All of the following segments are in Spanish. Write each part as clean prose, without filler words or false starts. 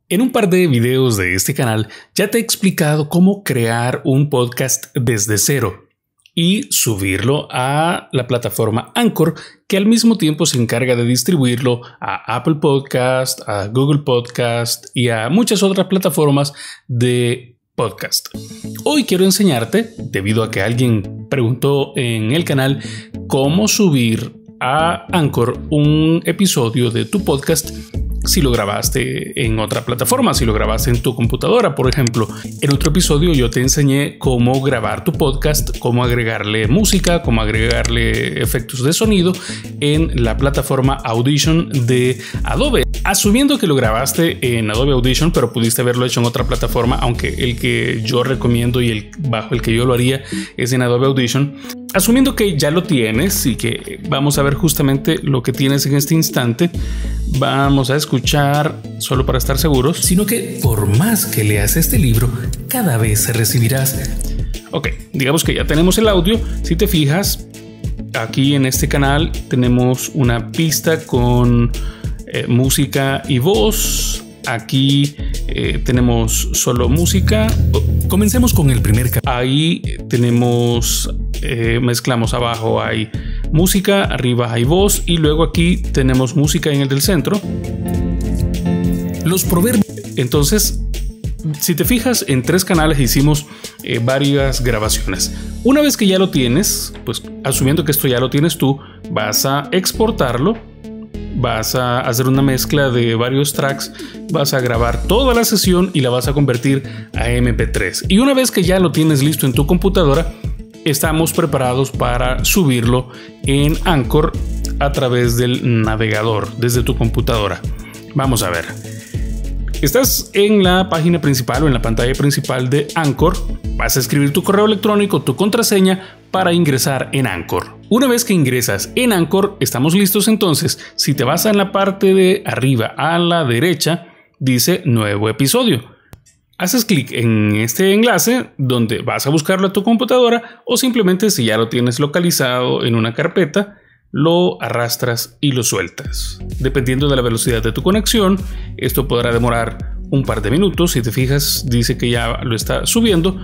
En un par de videos de este canal ya te he explicado cómo crear un podcast desde cero y subirlo a la plataforma Anchor, que al mismo tiempo se encarga de distribuirlo a Apple Podcast, a Google Podcast y a muchas otras plataformas de podcast. Hoy quiero enseñarte, debido a que alguien preguntó en el canal, cómo subir a Anchor un episodio de tu podcast si lo grabaste en otra plataforma, si lo grabaste en tu computadora, por ejemplo. En otro episodio yo te enseñé cómo grabar tu podcast, cómo agregarle música, cómo agregarle efectos de sonido en la plataforma Audition de Adobe. Asumiendo que lo grabaste en Adobe Audition, pero pudiste haberlo hecho en otra plataforma, aunque el que yo recomiendo y bajo el que yo lo haría es en Adobe Audition. Asumiendo que ya lo tienes y que vamos a ver justamente lo que tienes en este instante, vamos a escuchar, solo para estar seguros, sino que por más que leas este libro, cada vez recibirás. Ok, digamos que ya tenemos el audio. Si te fijas, aquí en este canal tenemos una pista con música y voz. Aquí tenemos solo música. Comencemos con el primer canal. Ahí tenemos, mezclamos, abajo hay música, arriba hay voz y luego aquí tenemos música en el del centro. Los proverbios. Entonces, si te fijas, en 3 canales hicimos varias grabaciones. Una vez que ya lo tienes, pues asumiendo que esto ya lo tienes tú, vas a exportarlo. Vas a hacer una mezcla de varios tracks, vas a grabar toda la sesión y la vas a convertir a MP3. Y una vez que ya lo tienes listo en tu computadora, estamos preparados para subirlo en Anchor a través del navegador, desde tu computadora. Vamos a ver. Estás en la página principal o en la pantalla principal de Anchor. Vas a escribir tu correo electrónico, tu contraseña para ingresar en Anchor. Una vez que ingresas en Anchor, estamos listos. Entonces, si te vas en la parte de arriba a la derecha, dice nuevo episodio. Haces clic en este enlace donde vas a buscarlo a tu computadora, o simplemente, si ya lo tienes localizado en una carpeta, lo arrastras y lo sueltas. Dependiendo de la velocidad de tu conexión, esto podrá demorar un par de minutos. Si te fijas, dice que ya lo está subiendo,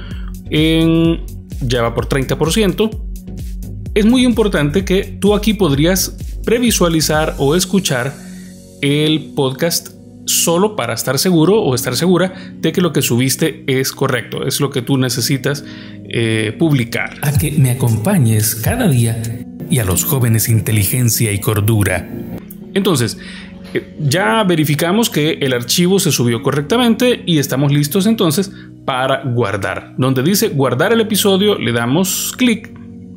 ya va por 30%. Es muy importante que tú aquí podrías previsualizar o escuchar el podcast solo para estar seguro o estar segura de que lo que subiste es correcto, es lo que tú necesitas publicar. A que me acompañes cada día y a los jóvenes inteligencia y cordura. Entonces, ya verificamos que el archivo se subió correctamente y estamos listos entonces para guardar. Donde dice guardar el episodio, le damos clic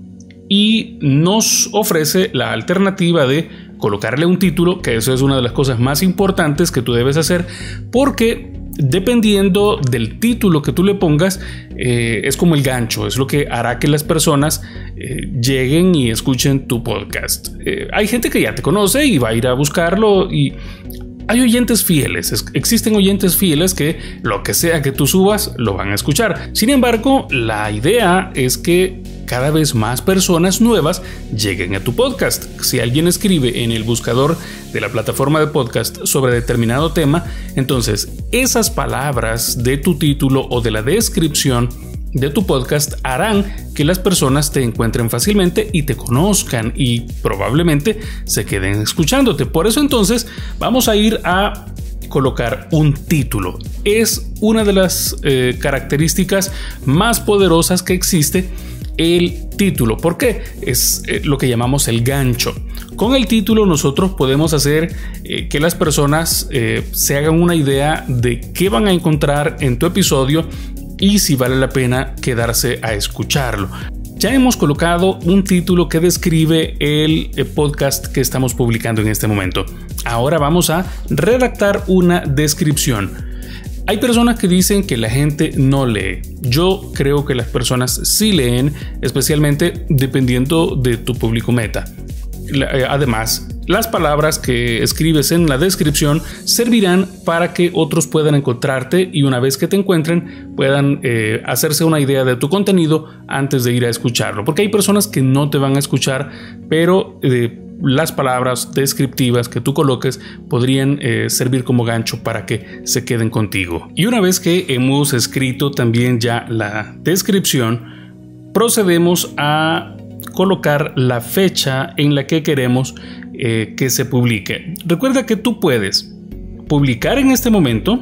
y nos ofrece la alternativa de colocarle un título, que eso es una de las cosas más importantes que tú debes hacer, porque dependiendo del título que tú le pongas, es como el gancho, es lo que hará que las personas lleguen y escuchen tu podcast. Hay gente que ya te conoce y va a ir a buscarlo, y hay oyentes fieles, existen oyentes fieles que lo que sea que tú subas lo van a escuchar. Sin embargo, la idea es que cada vez más personas nuevas lleguen a tu podcast. Si alguien escribe en el buscador de la plataforma de podcast sobre determinado tema, entonces esas palabras de tu título o de la descripción de tu podcast harán que las personas te encuentren fácilmente y te conozcan y probablemente se queden escuchándote. Por eso entonces vamos a ir a colocar un título. Es una de las características más poderosas que existe, el título. ¿Por qué? Es lo que llamamos el gancho. Con el título nosotros podemos hacer que las personas se hagan una idea de qué van a encontrar en tu episodio y si vale la pena quedarse a escucharlo. Ya hemos colocado un título que describe el podcast que estamos publicando en este momento. Ahora vamos a redactar una descripción. Hay personas que dicen que la gente no lee. Yo creo que las personas sí leen, especialmente dependiendo de tu público meta. Además, las palabras que escribes en la descripción servirán para que otros puedan encontrarte y una vez que te encuentren puedan hacerse una idea de tu contenido antes de ir a escucharlo. Porque hay personas que no te van a escuchar, pero las palabras descriptivas que tú coloques podrían servir como gancho para que se queden contigo. Y una vez que hemos escrito también ya la descripción, procedemos a colocar la fecha en la que queremos que se publique. Recuerda que tú puedes publicar en este momento.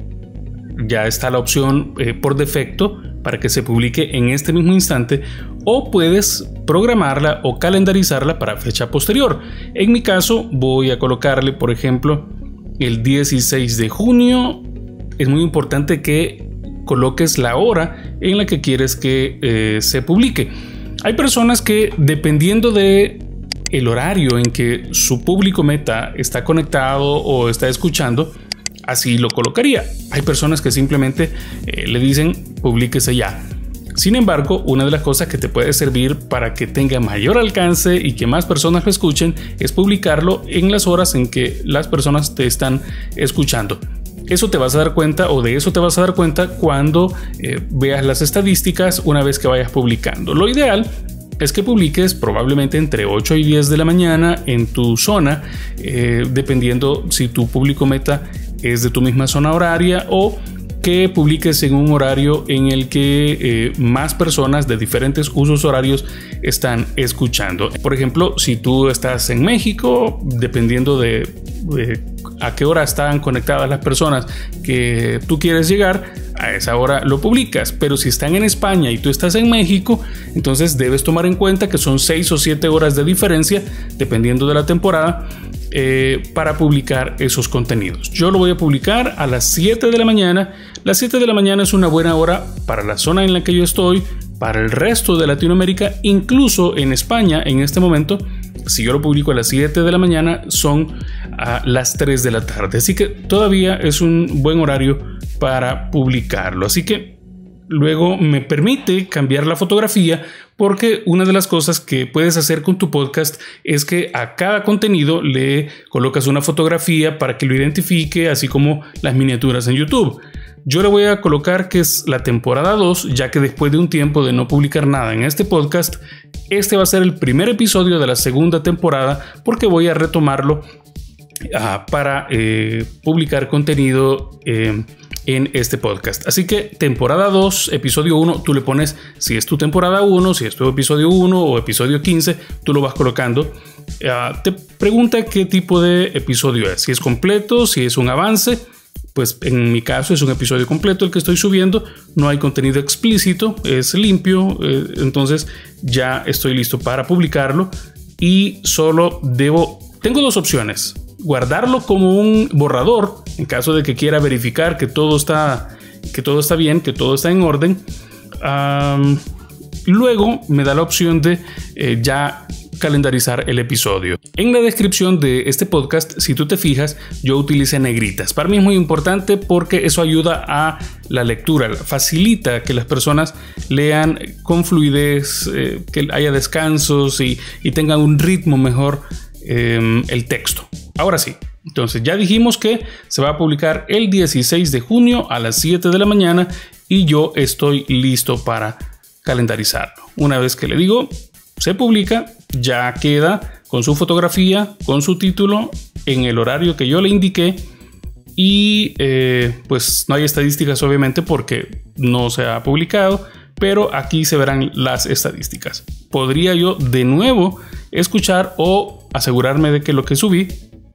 Ya está la opción por defecto para que se publique en este mismo instante, o puedes programarla o calendarizarla para fecha posterior. En mi caso voy a colocarle, por ejemplo, el 16 de junio. Es muy importante que coloques la hora en la que quieres que se publique. Hay personas que, dependiendo de el horario en que su público meta está conectado o está escuchando, así lo colocaría. Hay personas que simplemente le dicen publíquese ya. Sin embargo, una de las cosas que te puede servir para que tenga mayor alcance y que más personas lo escuchen es publicarlo en las horas en que las personas te están escuchando. Eso te vas a dar cuenta, o de eso te vas a dar cuenta cuando veas las estadísticas una vez que vayas publicando. Lo ideal es que publiques probablemente entre 8 y 10 de la mañana en tu zona, dependiendo si tu público meta es de tu misma zona horaria, o que publiques en un horario en el que más personas de diferentes usos horarios están escuchando. Por ejemplo, si tú estás en México, dependiendo de a qué hora están conectadas las personas que tú quieres llegar, a esa hora lo publicas. Pero si están en España y tú estás en México, entonces debes tomar en cuenta que son 6 o 7 horas de diferencia, dependiendo de la temporada, para publicar esos contenidos. Yo lo voy a publicar a las 7 de la mañana. Las 7 de la mañana es una buena hora para la zona en la que yo estoy, para el resto de Latinoamérica, incluso en España en este momento. Si yo lo publico a las 7 de la mañana, son a las 3 de la tarde. Así que todavía es un buen horario para publicarlo. Así que luego me permite cambiar la fotografía, porque una de las cosas que puedes hacer con tu podcast es que a cada contenido le colocas una fotografía para que lo identifique, así como las miniaturas en YouTube. Yo le voy a colocar que es la temporada 2, ya que después de un tiempo de no publicar nada en este podcast, este va a ser el primer episodio de la segunda temporada, porque voy a retomarlo para publicar contenido en este podcast. Así que temporada 2, episodio 1, tú le pones si es tu temporada 1, si es tu episodio 1 o episodio 15, tú lo vas colocando. Te pregunta qué tipo de episodio es, si es completo, si es un avance. Pues en mi caso es un episodio completo el que estoy subiendo, no hay contenido explícito, es limpio, entonces ya estoy listo para publicarlo, y solo tengo dos opciones: guardarlo como un borrador en caso de que quiera verificar que todo está bien, que todo está en orden. Luego me da la opción de ya calendarizar el episodio. En la descripción de este podcast, si tú te fijas, yo utilicé negritas. Para mí es muy importante porque eso ayuda a la lectura, facilita que las personas lean con fluidez, que haya descansos y tengan un ritmo mejor el texto. Ahora sí, entonces ya dijimos que se va a publicar el 16 de junio a las 7 de la mañana y yo estoy listo para calendarizarlo. Una vez que le digo se publica, ya queda con su fotografía, con su título, en el horario que yo le indiqué, y pues no hay estadísticas obviamente porque no se ha publicado, pero aquí se verán las estadísticas. Podría yo de nuevo escuchar o asegurarme de que lo que subí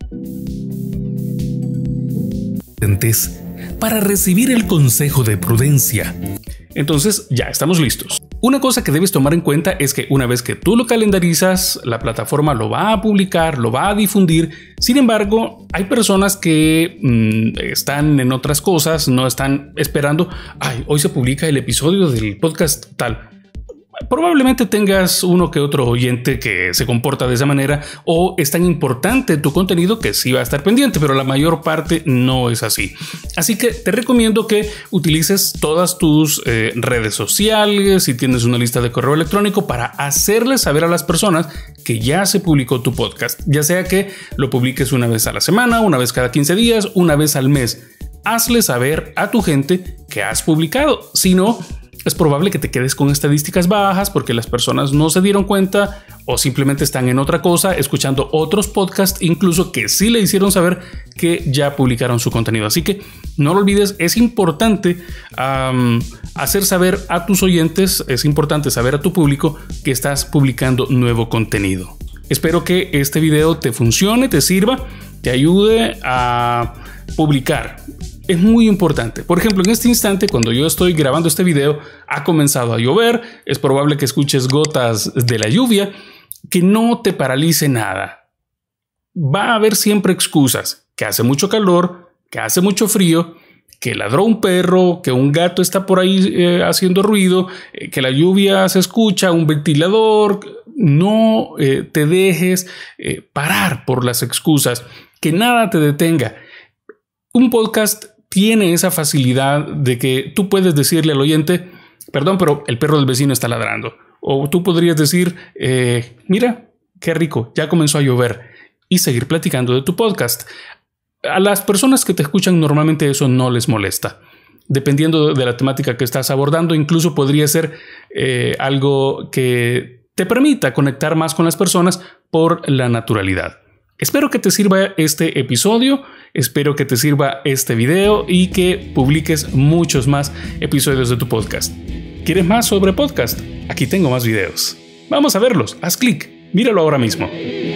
para recibir el consejo de prudencia. Entonces ya estamos listos. Una cosa que debes tomar en cuenta es que una vez que tú lo calendarizas, la plataforma lo va a publicar, lo va a difundir. Sin embargo, hay personas que están en otras cosas, no están esperando, hoy se publica el episodio del podcast tal. Probablemente tengas uno que otro oyente que se comporta de esa manera, o es tan importante tu contenido que sí va a estar pendiente, pero la mayor parte no es así. Así que te recomiendo que utilices todas tus redes sociales, si tienes una lista de correo electrónico, para hacerles saber a las personas que ya se publicó tu podcast, ya sea que lo publiques una vez a la semana, una vez cada 15 días, una vez al mes. Hazle saber a tu gente que has publicado. Si no, es probable que te quedes con estadísticas bajas porque las personas no se dieron cuenta o simplemente están en otra cosa, escuchando otros podcasts, incluso que sí le hicieron saber que ya publicaron su contenido. Así que no lo olvides, es importante hacer saber a tus oyentes, es importante saber a tu público que estás publicando nuevo contenido. Espero que este video te funcione, te sirva, te ayude a publicar. Es muy importante. Por ejemplo, en este instante, cuando yo estoy grabando este video, ha comenzado a llover. Es probable que escuches gotas de la lluvia. Que no te paralice nada. Va a haber siempre excusas. Que hace mucho calor, que hace mucho frío, que ladró un perro, que un gato está por ahí haciendo ruido, que la lluvia se escucha, un ventilador. No te dejes parar por las excusas. Que nada te detenga. Un podcast tiene esa facilidad de que tú puedes decirle al oyente, perdón, pero el perro del vecino está ladrando. O tú podrías decir, mira, qué rico, ya comenzó a llover, y seguir platicando de tu podcast. A las personas que te escuchan normalmente eso no les molesta. Dependiendo de la temática que estás abordando, incluso podría ser algo que te permita conectar más con las personas por la naturalidad. Espero que te sirva este episodio, espero que te sirva este video y que publiques muchos más episodios de tu podcast. ¿Quieres más sobre podcast? Aquí tengo más videos. Vamos a verlos, haz clic, míralo ahora mismo.